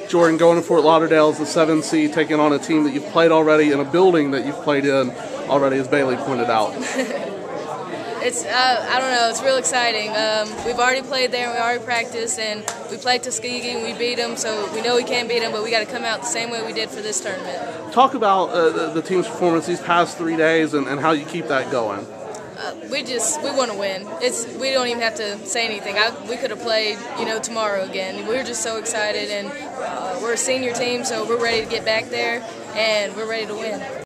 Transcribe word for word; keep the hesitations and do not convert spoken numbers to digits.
Jordan, going to Fort Lauderdale as the seven seed, taking on a team that you've played already in a building that you've played in already, as Bailey pointed out. It's, uh, I don't know, it's real exciting. Um, we've already played there, and we already practiced, and we played Tuskegee, and we beat them, so we know we can't beat them, but we got to come out the same way we did for this tournament. Talk about uh, the, the team's performance these past three days and, and how you keep that going. Uh, we just, we want to win. It's, we don't even have to say anything. I, we could have played, you know, tomorrow again. We were just so excited, and uh, we're a senior team, so we're ready to get back there, and we're ready to win.